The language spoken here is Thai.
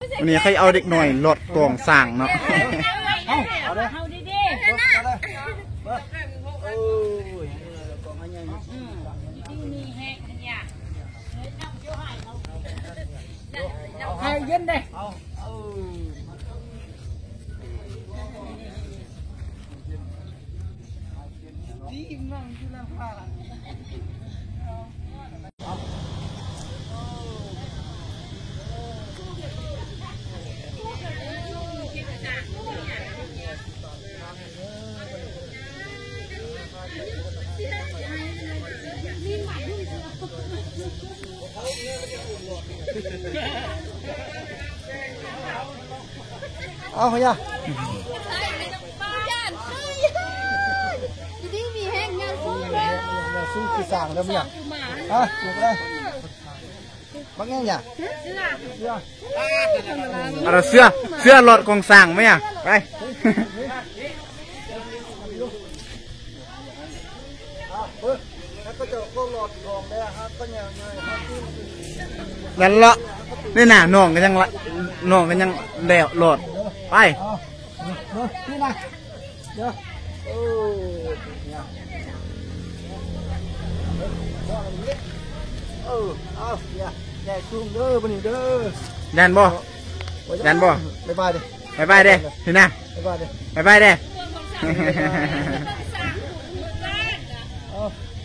วันนี้เขาเอาเด็กหน่อยหลดกล่องสั่งเนาะเอาเลยเอาดีๆเอาเลยโอ้ยกล่องให้ใหญ่นี่แห้งเนี่ยให้เย็นเลยดีมั่งที่เราพาเอาเขาอย่าสู้คือสั่งแล้วมั้ยอ่ะถูกได้บางแง่เนี่ยเอาเสื้อหลดกล่องสั่งไหมอ่ะไปก็จะก็หลอดทองได้ครับก็ยังไงนั่นละนี่น่ะน้องกันยังเดี่ยวโหลดไปนี่นะเดี๋ยวโอ้เอาเนี่ยแย่ชุ่มเด้อวันนี้เด้อแดนบ่ไปบ้านดิไปเด้ทีน่ะไปบ้านดิไปเด้